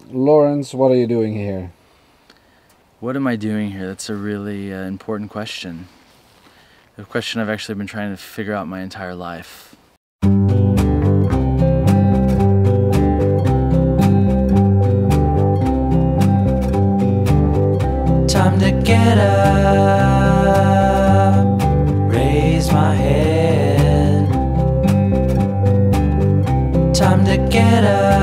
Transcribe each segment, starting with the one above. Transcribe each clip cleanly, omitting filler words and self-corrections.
Lawrence, what are you doing here? What am I doing here? That's a really important question. A question I've actually been trying to figure out my entire life. Time to get up, raise my head. Time to get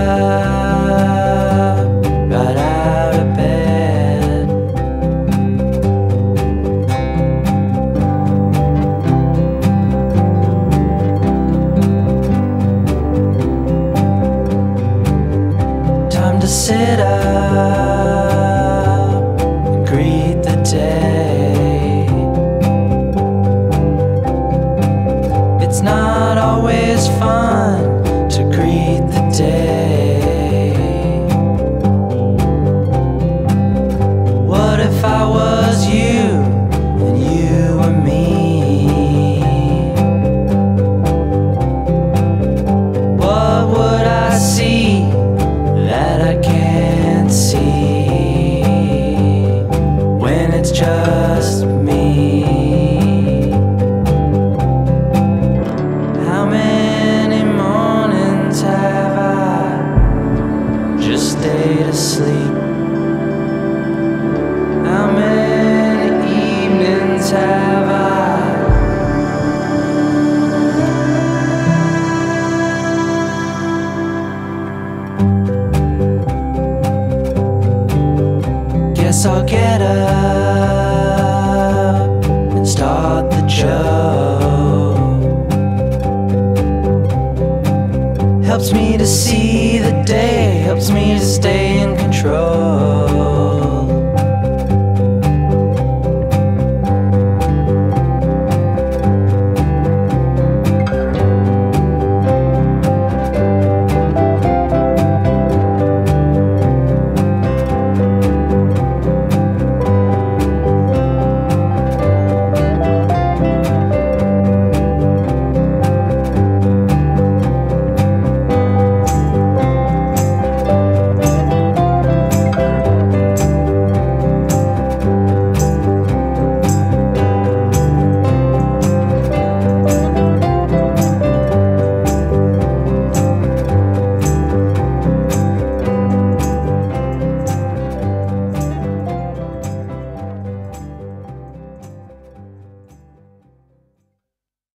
up, right out of bed. Time to sit up, greet the day. It's not always fun to greet the day. What if I was you and you were me? What would I see that I can't see when it's just me? How many mornings have I just stayed asleep? How many evenings have I? Guess I'll get up and start the show. Helps me to see the day, helps me to stay